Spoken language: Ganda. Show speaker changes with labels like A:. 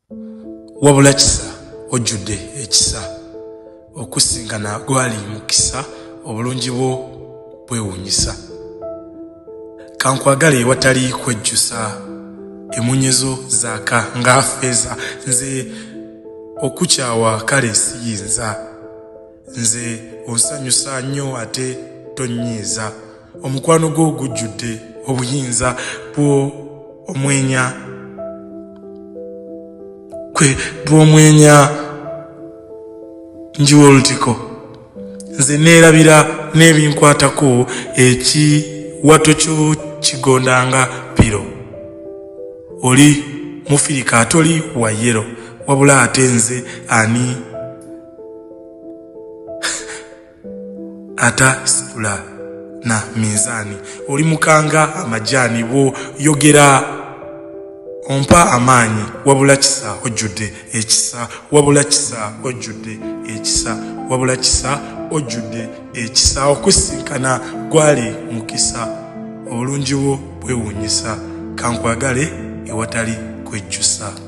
A: wabula Kisa ojjudde ekisa okusingana gwali mu Kisa obulungi bwo bwewuunyisa. Kankwagale watali kwejjusa emunyezo zaaka nga ffeeza nze okukyawa kale siyinza nze onsanyusa nnyo ate tonyiiza omukwano gwo gujjudde obuyinza bwo omwenya bw'omwenya njiwa olutiko nze neerabira n'ebinkwatako ekiwato kyo kigondanga piro oli mufirika atoli wa yero wabula ate nze ani ata sipula na minzaani oli mukanga amajani bwo yogera ompa amaanyi wabula Kisa ojjudde ekisa wabula Kisa ojjudde ekisa wabula Kisa ojjudde ekisa okusinkana gwali mu Kisa obulungi bwo bwewuunyisa kankwagale ewatali kwejjusa.